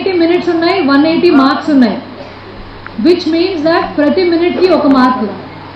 180 minutes ఉన్నాయి, 180 marks ఉన్నాయి, which means that ప్రతి మినిట్కి 1 మార్కు.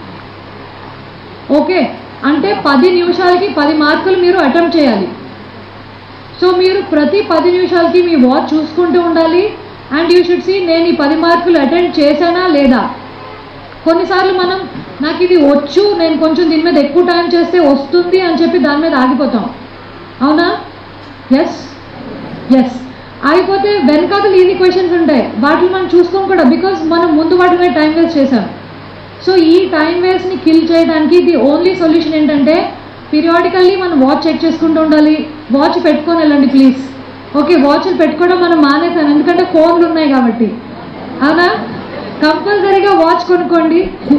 ఓకే, అంటే 10 నిమిషాలకి 10 మార్కులు మీరు అటెంప్ట్ చేయాలి. సో మీరు ప్రతి 10 నిమిషాలకి మీ వాచ్ చూసుకుంటూ ఉండాలి. అండ్ యూ షుడ్ సీ నేను ఈ 10 మార్కులు అటెండ్ చేశానా లేదా. కొన్నిసార్లు మనం నాకు ఇది వచ్చు, నేను కొంచెం దీని మీద ఎక్కువ టైం చేస్తే వస్తుంది అని చెప్పి దాని మీద ఆగిపోతాం, అవునా? ఎస్ ఎస్, ఆగిపోతే వెనకాతలు ఈజీ క్వశ్చన్స్ ఉంటాయి, వాటిని మనం చూసుకోం కూడా, బికాస్ మనం ముందు వాటి మీద టైం వేస్ట్ చేసాం. సో ఈ టైం వేస్ట్ని కిల్ చేయడానికి ది ఓన్లీ సొల్యూషన్ ఏంటంటే పీరియాడికల్లీ మనం వాచ్ చెక్ చేసుకుంటూ ఉండాలి. వాచ్ పెట్టుకొని వెళ్ళండి ప్లీజ్. ఓకే, వాచ్లు పెట్టుకోవడం మనం మానేసాను, ఎందుకంటే ఫోన్లు ఉన్నాయి కాబట్టి, అవునా? కంపల్సరీగా వాచ్ కొనుక్కోండి.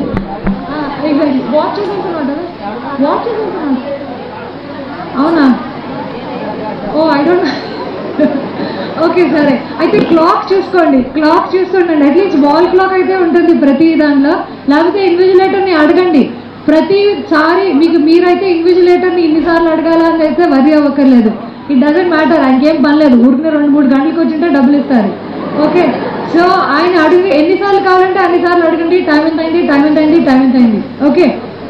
వాచ్ చూసుకుంటున్నాడు కదా, వాచ్ చూసుకుంటున్నాను, అవునా? ఓ ఐ డోంట్. ఓకే సరే, అయితే క్లాక్ చూసుకోండి, క్లాక్ చూసుకోండి. అట్లీస్ట్ వాల్ క్లాక్ అయితే ఉంటుంది ప్రతి దాంట్లో, లేకపోతే ఇన్విజిలేటర్ని అడగండి ప్రతిసారి. మీరైతే ఇన్విజిలేటర్ని ఇన్నిసార్లు అడగాలని అయితే వరి అవ్వక్కర్లేదు. ఇట్ డజంట్ మ్యాటర్, ఆయనకేం పనిలేదు, ఊరిని 2-3 గంటలకు వచ్చింటే డబ్బులు ఇస్తారు. ఓకే, సో ఆయన అడిగి ఎన్నిసార్లు కావాలంటే అన్నిసార్లు అడగండి, టైం ఎంత అయింది, టైం ఎంత అయింది, టైం ఎంత అయింది. ఓకే,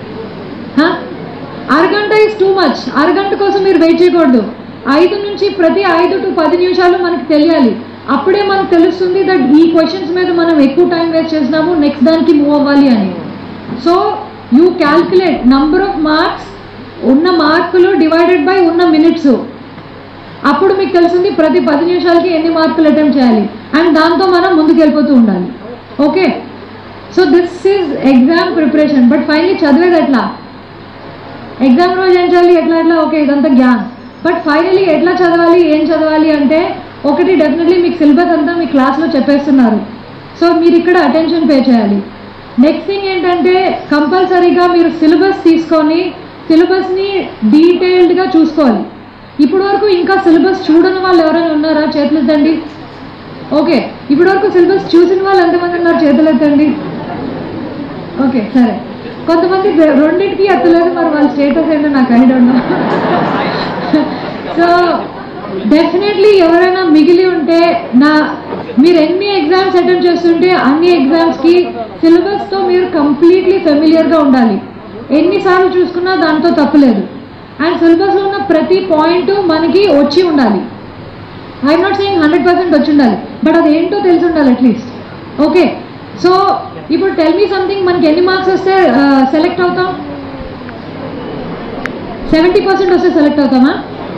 అరగంట ఈజ్ టూ మచ్. అరగంట కోసం మీరు వెయిట్ చేయకూడదు. 5 నుంచి ప్రతి 5 to 10 నిమిషాలు మనకు తెలియాలి. అప్పుడే మనకు తెలుస్తుంది దట్ ఈ క్వశ్చన్స్ మీద మనం ఎక్కువ టైం వేస్ట్ చేసినాము, నెక్స్ట్ దానికి మూవ్ అవ్వాలి అని. So you calculate number of marks, ఉన్న మార్కులు డివైడెడ్ బై ఉన్న మినిట్స్. అప్పుడు మీకు తెలుస్తుంది ప్రతి 10 నిమిషాలకి ఎన్ని మార్కులు అటెంప్ట్ చేయాలి, అండ్ దాంతో మనం ముందుకు వెళ్ళిపోతూ ఉండాలి. Okay, so this is exam preparation. But finally చదివేది ఎట్లా, ఎగ్జామ్ రోజు ఏం చేయాలి, ఎట్లా ఓకే ఇదంతా జ్ఞాన్. బట్ ఫైనలీ ఎట్లా చదవాలి, ఏం చదవాలి అంటే, ఒకటి డెఫినెట్లీ మీకు సిలబస్ అంతా మీ క్లాస్లో చెప్పేస్తున్నారు, సో మీరు ఇక్కడ అటెన్షన్ పే చేయాలి. నెక్స్ట్ థింగ్ ఏంటంటే కంపల్సరీగా మీరు సిలబస్ తీసుకొని సిలబస్ని డీటెయిల్డ్గా చూసుకోవాలి. ఇప్పటి వరకు ఇంకా సిలబస్ చూడని వాళ్ళు ఎవరైనా ఉన్నారా? చేతులు ఎత్తండి. ఓకే, ఇప్పటి వరకు సిలబస్ చూసిన వాళ్ళు ఎంతమంది ఉన్నారు? చేతులు ఎత్తండి. ఓకే సరే, కొంతమంది రెండింటికి ఎత్తలేదు, మరి వాళ్ళ స్టేటస్ ఏంటో నాకు ఐడియా ఉన్నా. సో డెఫినెట్లీ ఎవరైనా మిగిలి ఉంటే, మీరు ఎన్ని ఎగ్జామ్స్ అటెంప్ట్ చేస్తుంటే అన్ని ఎగ్జామ్స్కి సిలబస్తో మీరు కంప్లీట్లీ ఫెమిలియర్గా ఉండాలి. ఎన్నిసార్లు చూసుకున్నా దాంతో తప్పులేదు. అండ్ సిలబస్లో ఉన్న ప్రతి పాయింట్ మనకి వచ్చి ఉండాలి. ఐఎమ్ నాట్ సేయింగ్ 100% వచ్చి ఉండాలి, బట్ అది ఏంటో తెలిసి ఉండాలి అట్లీస్ట్. ఓకే, సో ఇప్పుడు టెల్ మీ సంథింగ్, మనకి ఎన్ని మార్క్స్ వస్తే సెలెక్ట్ అవుతాం? 70% వస్తే సెలెక్ట్ అవుతామా?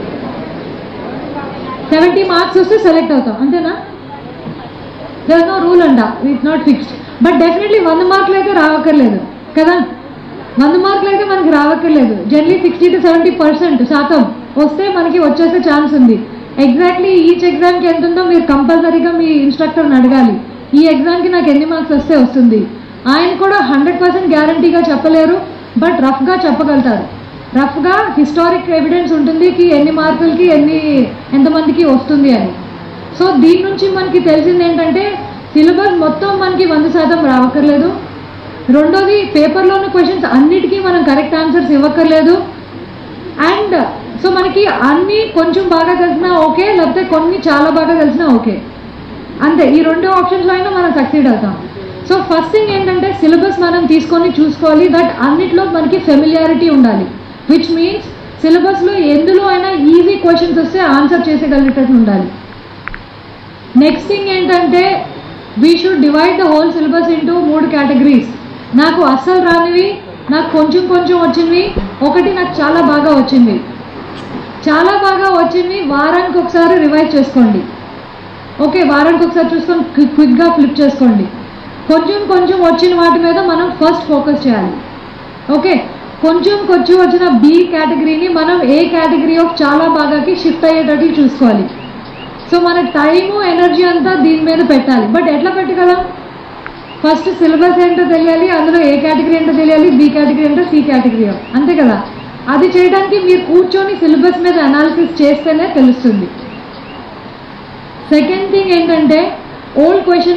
70 మార్క్స్ వస్తే సెలెక్ట్ అవుతాం, అంతేనా? దేర్ ఇస్ నో రూల్ అంట, it's not fixed. But definitely 100 మార్కులు అయితే రావక్కర్లేదు కదా, 100 మార్కులు అయితే మనకి రావక్కర్లేదు. జనరలీ 60 to 70% వస్తే మనకి వచ్చేసే ఛాన్స్ ఉంది. ఎగ్జాక్ట్లీ ఈచ్ ఎగ్జామ్కి ఎంత ఉందో మీరు కంపల్సరీగా మీ ఇన్స్ట్రక్టర్ని అడగాలి. ఈ ఎగ్జామ్కి నాకు ఎన్ని మార్క్స్ వస్తే వస్తుంది. ఆయన కూడా 100% గ్యారంటీగా చెప్పలేరు, బట్ రఫ్గా చెప్పగలుగుతారు. రఫ్గా హిస్టారిక్ ఎవిడెన్స్ ఉంటుంది కి ఎన్ని మార్కులకి ఎంతమందికి వస్తుంది అని. సో దీని నుంచి మనకి తెలిసింది ఏంటంటే సిలబస్ మొత్తం మనకి 100% రావక్కర్లేదు. రెండోది, పేపర్లో ఉన్న క్వశ్చన్స్ అన్నిటికీ మనం కరెక్ట్ ఆన్సర్స్ ఇవ్వక్కర్లేదు. అండ్ సో మనకి అన్నీ కొంచెం బాగా తెలిసినా ఓకే, లేకపోతే కొన్ని చాలా బాగా తెలిసినా ఓకే, అంతే. ఈ 2 ఆప్షన్స్లో అయినా మనం సక్సీడ్ అవుతాం. సో ఫస్ట్ థింగ్ ఏంటంటే సిలబస్ మనం తీసుకొని చూసుకోవాలి దట్ అన్నిట్లో మనకి ఫెమిలియారిటీ ఉండాలి, విచ్ మీన్స్ సిలబస్లో ఎందులో అయినా ఈజీ క్వశ్చన్స్ వస్తే ఆన్సర్ చేసేగలిగేటట్టు ఉండాలి. నెక్స్ట్ థింగ్ ఏంటంటే we should divide the whole syllabus into 3 categories. నాకు అస్సలు రానివి, నాకు కొంచెం కొంచెం వచ్చినవి, ఒకటి నాకు చాలా బాగా వచ్చింది. చాలా బాగా వచ్చింది వారానికి ఒకసారి రివైజ్ చేసుకోండి. ఓకే, వారానికి ఒకసారి చూసుకొని క్విక్గా ఫ్లిప్ చేసుకోండి. కొంచెం కొంచెం వచ్చిన వాటి మీద మనం ఫస్ట్ ఫోకస్ చేయాలి. ఓకే, కొంచెం కొంచెం వచ్చిన బి కేటగిరీని మనం ఏ కేటగిరీ ఆఫ్ చాలా బాగాకి షిఫ్ట్ అయ్యేటట్లు చూసుకోవాలి. సో మన టైము ఎనర్జీ అంతా దీని మీద పెట్టాలి. బట్ ఎట్లా పెట్టగలం? ఫస్ట్ సిలబస్ ఏంటో తెలియాలి, అందులో ఏ కేటగిరీ ఏంటో తెలియాలి, బి కేటగిరీ ఏంటో, సి కేటగిరీ అంతే కదా. అది చేయడానికి మీరు కూర్చొని సిలబస్ మీద అనాలిసిస్ చేస్తేనే తెలుస్తుంది. సెకండ్ థింగ్ ఏంటంటే ఓల్డ్ క్వశ్చన్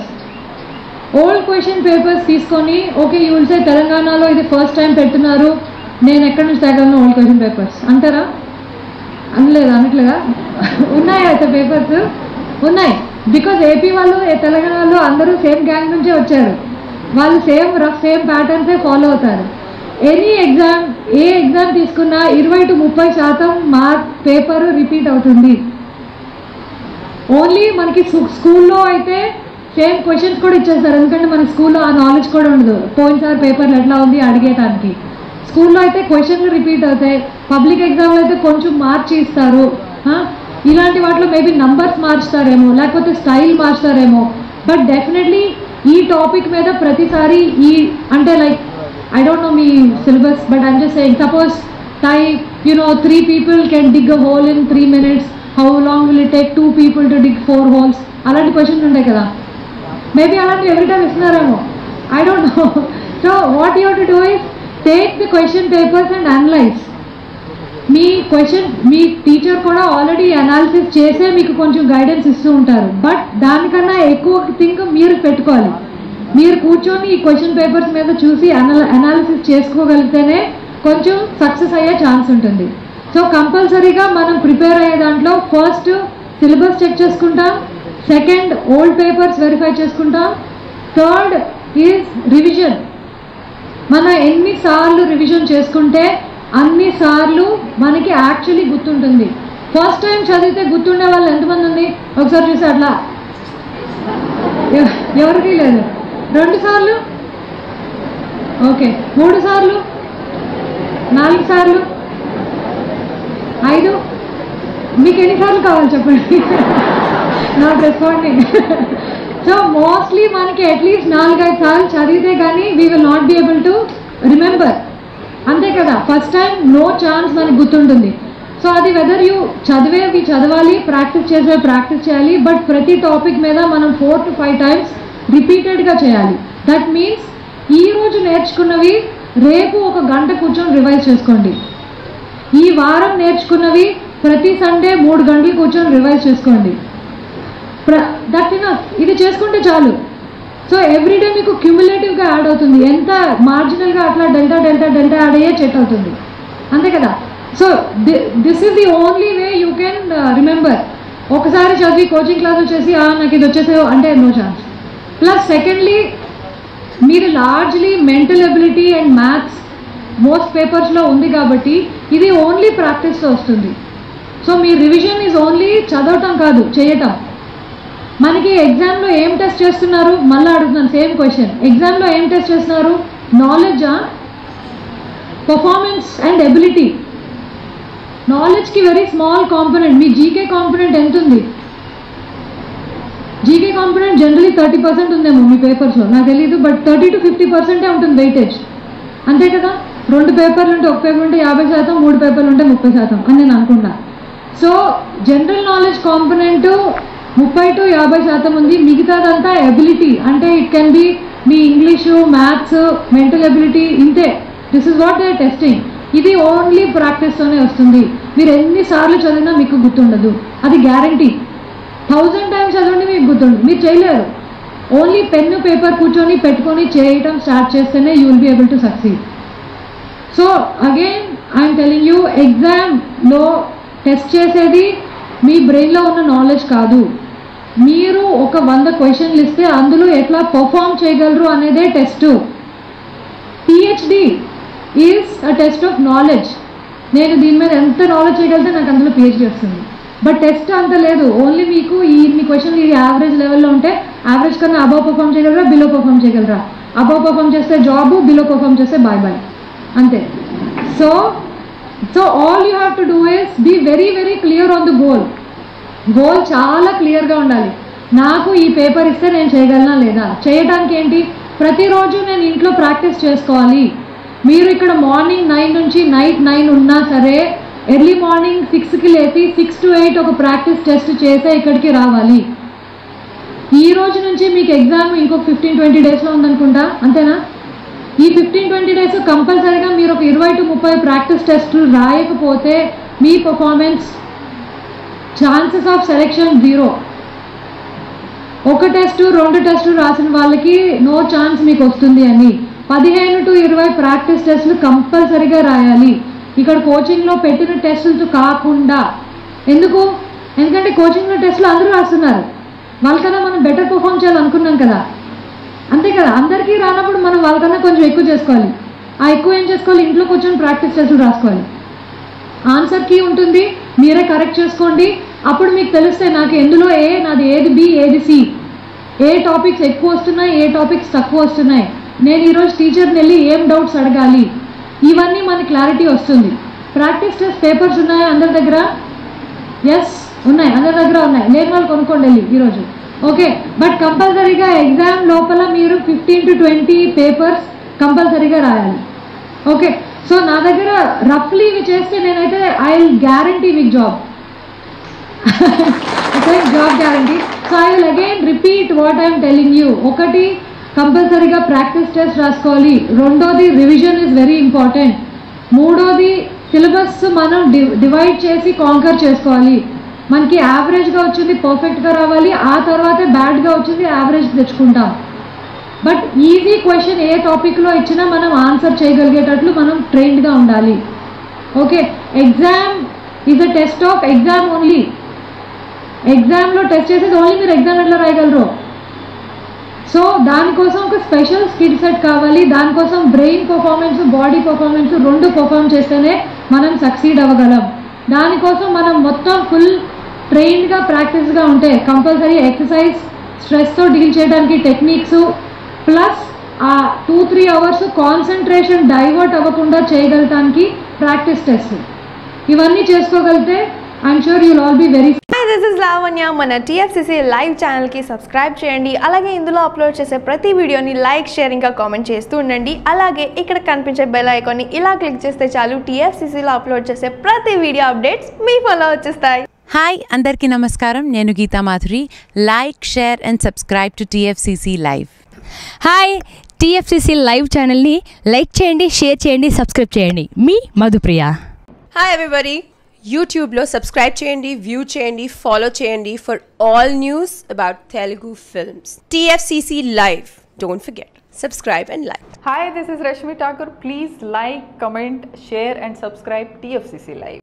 పేపర్స్ తీసుకొని, ఓకే యూ విల్ సే తెలంగాణలో ఇది ఫస్ట్ టైం పెడుతున్నారు, నేను ఎక్కడి నుంచి తగ్గలను ఓల్డ్ క్వశ్చన్ పేపర్స్ అంటారా? అనట్లేదా? ఉన్నాయా అయితే పేపర్స్? ఉన్నాయి. బికాజ్ ఏపీ వాళ్ళు తెలంగాణ వాళ్ళు అందరూ సేమ్ గ్యాంగ్ నుంచే వచ్చారు, వాళ్ళు సేమ్ ప్యాటర్న్సే ఫాలో అవుతారు. ఎనీ ఎగ్జామ్, ఏ ఎగ్జామ్ తీసుకున్నా 20 to 30% మార్క్ పేపర్ రిపీట్ అవుతుంది. ఓన్లీ మనకి స్కూల్లో అయితే సేమ్ క్వశ్చన్స్ కూడా ఇచ్చేస్తారు, ఎందుకంటే మన స్కూల్లో ఆ నాలెడ్జ్ కూడా ఉండదు. పోయినసారి పేపర్లు ఎట్లా ఉంది అడిగేటానికి. స్కూల్లో అయితే క్వశ్చన్లు రిపీట్ అవుతాయి, పబ్లిక్ ఎగ్జామ్లో అయితే కొంచెం మార్చి ఇస్తారు. ఇలాంటి వాటిలో మేబీ నంబర్స్ మార్చుతారేమో, లేకపోతే స్టైల్ మార్చుతారేమో. బట్ డెఫినెట్లీ ఈ టాపిక్ మీద ప్రతిసారి అంటే like I don't know me syllabus, but I'm just saying, suppose type, 3 people can dig a hole in 3 minutes. How long will it take 2 people to dig 4 holes? అలాంటి క్వశ్చన్స్ ఉంటాయి కదా, maybe అలాంటి every time ఇస్తున్నారేమో, I don't know. So what you have to do is take the question papers and analyze. మీ teacher కూడా already analysis చేసే మీకు కొంచెం గైడెన్స్ ఇస్తూ ఉంటారు. బట్ దానికన్నా ఎక్కువ థింక్ మీరు పెట్టుకోవాలి. మీరు కూర్చొని ఈ క్వశ్చన్ పేపర్స్ మీద చూసి అనాలిసిస్ చేసుకోగలిగితేనే కొంచెం సక్సెస్ అయ్యే ఛాన్స్ ఉంటుంది. సో కంపల్సరీగా మనం ప్రిపేర్ అయ్యే దాంట్లో ఫస్ట్ సిలబస్ చెక్ చేసుకుంటాం, సెకండ్ ఓల్డ్ పేపర్స్ వెరిఫై చేసుకుంటాం, థర్డ్ ఈజ్ రివిజన్. మనం ఎన్నిసార్లు రివిజన్ చేసుకుంటే అన్నిసార్లు మనకి యాక్చువల్లీ గుర్తుంటుంది. ఫస్ట్ టైం చదివితే గుర్తుండే వాళ్ళు ఎంతమంది ఉంది ఒకసారి చూసి? అట్లా ఎవరికి లేదు. 2 సార్లు, ఓకే, 3 సార్లు, 4 సార్లు, 5, మీకు ఎన్నిసార్లు కావాలి చెప్పండి? Not responding. సో మోస్ట్లీ మనకి అట్లీస్ట్ 4-5 సార్లు చదివితే కానీ we will not be able to remember. అంతే కదా, ఫస్ట్ టైం నో ఛాన్స్ మనకు గుర్తుంటుంది. సో అది వెదర్ యూ చదివేవి చదవాలి, ప్రాక్టీస్ చేయాలి. బట్ ప్రతి టాపిక్ మీద మనం 4 to 5 times రిపీటెడ్గా చేయాలి. దట్ మీన్స్ ఈరోజు నేర్చుకున్నవి రేపు 1 గంట కూర్చొని రివైజ్ చేసుకోండి. ఈ వారం నేర్చుకున్నవి ప్రతి సండే 3 గంటలు కూర్చొని రివైజ్ చేసుకోండి. దట్ ఇనఫ్, ఇది చేసుకుంటే చాలు. సో ఎవ్రీడే మీకు క్యూములేటివ్గా యాడ్ అవుతుంది. ఎంత మార్జినల్గా అట్లా డెల్టా యాడ్ అయ్యే చెట్ అవుతుంది, అంతే కదా. So this is the only way you can remember. ఒకసారి చదివి కోచింగ్ క్లాసులు చేసి నాకు ఇది వచ్చేసే అంటే నో ఛాన్స్. ప్లస్ సెకండ్లీ, మీరు largely mental ability and maths most పేపర్స్లో ఉంది కాబట్టి ఇది ఓన్లీ ప్రాక్టీస్లో వస్తుంది. సో మీ రివిజన్ ఈజ్ ఓన్లీ చదవటం కాదు, చేయటం. మనకి ఎగ్జామ్లో ఏం టెస్ట్ చేస్తున్నారు? మళ్ళీ అడుగుతున్నాను సేమ్ క్వశ్చన్. ఎగ్జామ్లో ఏం టెస్ట్ చేస్తున్నారు? నాలెడ్జా, పర్ఫార్మెన్స్ అండ్ ఎబిలిటీ? నాలెడ్జ్కి వెరీ స్మాల్ కాంపోనెంట్. మీ జీకే కాంపోనెంట్ ఎంత ఉంది? జీకే కాంపోనెంట్ జనరలీ 30% ఉందేమో మీ పేపర్స్లో, నాకు తెలీదు. బట్ 30 to 50% ఉంటుంది వెయిటేజ్, అంతే కదా. 2 పేపర్లు ఉంటే 1 పేపర్ ఉంటే 50%, 3 పేపర్లు ఉంటే 30% అని నేను అనుకున్నా. So general knowledge component 30 to 50% ఉంది. మిగతాదంతా ఎబిలిటీ, అంటే ఇట్ కెన్ బి మీ ఇంగ్లీషు, మ్యాథ్స్, మెంటల్ ఎబిలిటీ, ఇంతే. This is what they are testing. ఇది ఓన్లీ ప్రాక్టీస్తోనే వస్తుంది. మీరు ఎన్నిసార్లు చదివినా మీకు గుర్తుండదు, అది గ్యారంటీ. 1000 times చదవండి మీకు గుర్తుండదు, మీరు చేయలేరు. ఓన్లీ పెన్ను పేపర్ కూర్చొని పెట్టుకొని చేయటం స్టార్ట్ చేస్తేనే you will be able to succeed. So again I'm telling you, ఎగ్జామ్లో టెస్ట్ చేసేది మీ బ్రెయిన్లో ఉన్న నాలెడ్జ్ కాదు. మీరు ఒక 100 క్వశ్చన్లు ఇస్తే అందులో ఎట్లా పర్ఫామ్ చేయగలరు అనేదే test. PhD is a test of knowledge. నేను దీని మీద ఎంత నాలెడ్జ్ చేయగలిగితే నాకు అందులో పిహెచ్డి వస్తుంది. బట్ టెస్ట్ అంత లేదు, ఓన్లీ మీకు ఇన్ని క్వశ్చన్లు ఇది యావరేజ్ లెవెల్లో ఉంటే యావరేజ్ కన్నా అబవ్ పర్ఫామ్ చేయగలరా, బిలో పర్ఫామ్ చేయగలరా? అబవ్ పర్ఫామ్ చేస్తే జాబు, బిలో పర్ఫామ్ చేస్తే బాయ్ అంతే. So all you have to do is be very very clear on the goal చాలా క్లియర్గా ఉండాలి. నాకు ఈ పేపర్ ఇస్తే నేను చేయగలనా లేదా? చేయడానికి ఏంటి? ప్రతిరోజు నేను ఇంట్లో ప్రాక్టీస్ చేసుకోవాలి. మీరు ఇక్కడ మార్నింగ్ 9 నుంచి నైట్ 9 ఉన్నా సరే, ఎర్లీ మార్నింగ్ 6కి లేచి 6 to 8 ఒక ప్రాక్టీస్ టెస్ట్ చేసే ఇక్కడికి రావాలి. ఈ రోజు నుంచి మీకు ఎగ్జామ్ ఇంకొక 15-20 డేస్లో ఉందనుకుంటా, అంతేనా? ఈ 15-20 డేస్ కంపల్సరీగా మీరు ఒక 20 to 30 ప్రాక్టీస్ టెస్టులు రాయకపోతే మీ performance chances of selection 0. 1 test 2 టెస్టులు రాసిన వాళ్ళకి నో ఛాన్స్ మీకు వస్తుంది అని. 15 to 20 ప్రాక్టీస్ టెస్టులు కంపల్సరీగా రాయాలి. ఇక్కడ కోచింగ్లో పెట్టిన టెస్టులతో కాకుండా. ఎందుకంటే కోచింగ్లో టెస్టులు అందరూ రాస్తున్నారు. వాళ్ళకన్నా మనం బెటర్ పర్ఫామ్ చేయాలనుకున్నాం కదా, అంతే కదా. అందరికీ రానప్పుడు మనం వాళ్ళకన్నా కొంచెం ఎక్కువ చేసుకోవాలి. ఆ ఎక్కువ ఏం చేసుకోవాలి, ఇంట్లో కూర్చొని ప్రాక్టీస్ చేసి రాసుకోవాలి. ఆన్సర్ కీ ఉంటుంది, మీరే కరెక్ట్ చేసుకోండి. అప్పుడు మీకు తెలుస్తాయి నాకు ఎందులో నాది ఏది బి ఏది సి, ఏ టాపిక్స్ ఎక్కువ వస్తున్నాయి ఏ టాపిక్స్ తక్కువ వస్తున్నాయి, నేను ఈరోజు టీచర్ని వెళ్ళి ఏం డౌట్స్ అడగాలి, ఇవన్నీ మనకి క్లారిటీ వస్తుంది. ప్రాక్టీస్ టెస్ట్ పేపర్స్ ఉన్నాయా అందరి దగ్గర? ఎస్ ఉన్నాయి, అందరి దగ్గర ఉన్నాయి. లేని వాళ్ళు కొనుక్కోండి వెళ్ళి ఈరోజు. ఓకే, బట్ కంపల్సరీగా ఎగ్జామ్ లోపల మీరు 15 to 20 పేపర్స్ కంపల్సరీగా రాయాలి. ఓకే, సో నా దగ్గర రఫ్లీ ఇవి చేస్తే నేనైతే ఐ విల్ గ్యారంటీ మీకు job, job guarantee. So I will again repeat what I'm telling you. ఒకటి, కంపల్సరీగా ప్రాక్టీస్ టెస్ట్ రాసుకోవాలి. రెండోది, రివిజన్ ఈజ్ వెరీ ఇంపార్టెంట్. మూడోది, సిలబస్ మనం డివైడ్ చేసి కాంకర్ చేసుకోవాలి. మనకి యావరేజ్గా వచ్చింది పర్ఫెక్ట్గా రావాలి, ఆ తర్వాతే బ్యాడ్గా వచ్చింది యావరేజ్ తెచ్చుకుంటాం. బట్ ఈజీ క్వశ్చన్ ఏ టాపిక్లో ఇచ్చినా మనం ఆన్సర్ చేయగలిగేటట్లు మనం ట్రైన్డ్గా ఉండాలి. Okay, exam is a test of exam only. ఎగ్జామ్లో టెస్ట్ చేసేది ఓన్లీ మీరు ఎగ్జామ్ ఎట్లా రాయగలరు. సో దానికోసం ఒక స్పెషల్ స్కిల్ సెట్ కావాలి. దానికోసం బ్రెయిన్ పర్ఫార్మెన్స్ బాడీ పర్ఫార్మెన్స్ రెండు పర్ఫార్మ్ చేస్తేనే మనం సక్సీడ్ అవ్వగలం. దానికోసం మనం మొత్తం ఫుల్ ట్రైన్డ్గా ప్రాక్టీస్గా ఉంటే కంపల్సరీ ఎక్సర్సైజ్, స్ట్రెస్తో డీల్ చేయడానికి టెక్నిక్స్, ప్లస్ ఆ 2-3 అవర్స్ కాన్సన్ట్రేషన్ డైవర్ట్ అవ్వకుండా చేయగలటానికి ప్రాక్టీస్ టెస్ట్, ఇవన్నీ చేసుకోగలిగితే I'm sure you'll all be very. This is Lavanya. మన టీఎఫ్సీసీ లైవ్ ఛానల్కి సబ్స్క్రైబ్ చేయండి. అలాగే ఇందులో అప్లోడ్ చేసే ప్రతి వీడియోని లైక్, షేర్ ఇంకా కామెంట్ చేస్తూ ఉండండి. అలాగే ఇక్కడ కనిపించే బెల్ ఐకాన్ని ఇలా క్లిక్ చేస్తే చాలు టీఎఫ్సీసీలో అప్లోడ్ చేసే ప్రతి వీడియో అప్డేట్స్ మీ ఫోన్లో వచ్చేస్తాయి. హాయ్ అందరికీ నమస్కారం, నేను Geeta Madhuri. Like, share and subscribe to TFCC live. Hi, TFCC live ఛానల్ని లైక్ చేయండి, షేర్ చేయండి, సబ్స్క్రైబ్ చేయండి. మీ మధుప్రియ. హాయ్ ఎవ్రీబడి, యూట్యూబ్లో సబ్స్క్రైబ్ చేయండి, వ్యూ చేయండి, ఫాలో చేయండి for all news about Telugu films. TFCC Live. Don't forget, subscribe and like. Hi, this is Rashmi Thakur. Please like, comment, share and subscribe TFCC Live.